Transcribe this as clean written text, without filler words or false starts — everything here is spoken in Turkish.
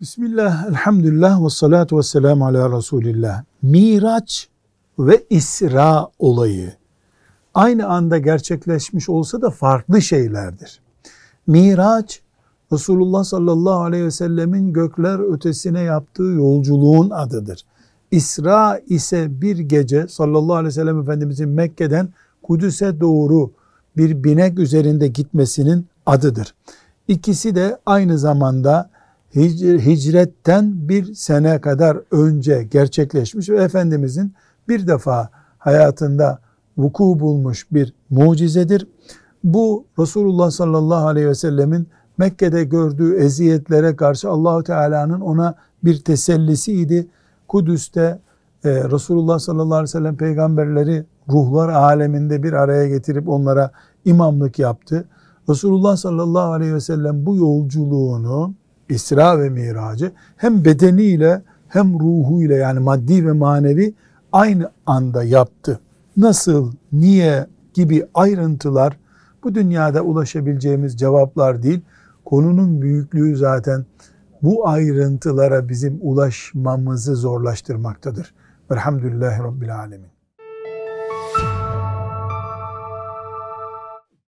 Bismillah, elhamdülillah ve salatu ve selamu ala Resulillah. Miraç ve İsra olayı aynı anda gerçekleşmiş olsa da farklı şeylerdir. Miraç, Resulullah sallallahu aleyhi ve sellemin gökler ötesine yaptığı yolculuğun adıdır. İsra ise bir gece sallallahu aleyhi ve sellem Efendimizin Mekke'den Kudüs'e doğru bir binek üzerinde gitmesinin adıdır. İkisi de aynı zamanda hicretten bir sene kadar önce gerçekleşmiş ve Efendimizin bir defa hayatında vuku bulmuş bir mucizedir. Bu Resulullah sallallahu aleyhi ve sellemin Mekke'de gördüğü eziyetlere karşı Allahu Teala'nın ona bir tesellisiydi. Kudüs'te Resulullah sallallahu aleyhi ve sellem peygamberleri ruhlar aleminde bir araya getirip onlara imamlık yaptı. Resulullah sallallahu aleyhi ve sellem bu yolculuğunu, İsra ve Miracı hem bedeniyle hem ruhuyla, yani maddi ve manevi aynı anda yaptı. Nasıl, niye gibi ayrıntılar bu dünyada ulaşabileceğimiz cevaplar değil. Konunun büyüklüğü zaten bu ayrıntılara bizim ulaşmamızı zorlaştırmaktadır. Velhamdülillahi Rabbil Alemin.